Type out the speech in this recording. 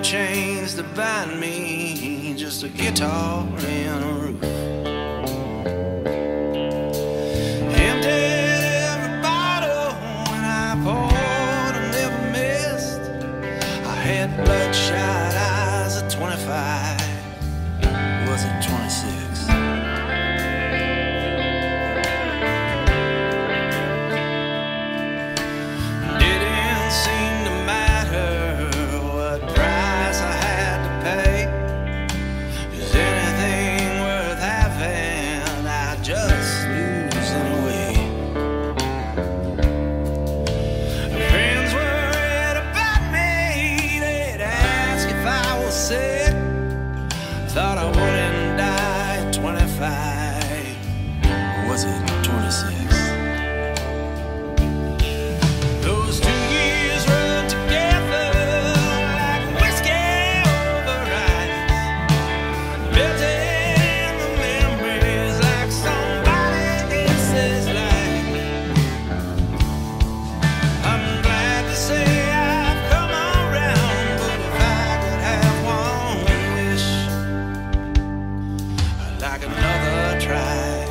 chains that bind me, just a guitar and a roof. Emptied every bottle when I poured, I never missed. I had bloodshot eyes at 25. Was it 26? Thought I wouldn't die at 25. Was it 26? Those 2 years run together like whiskey over ice, melting the memories like somebody else's life. I'm glad to say I've come around, but if I could have one wish, like another try.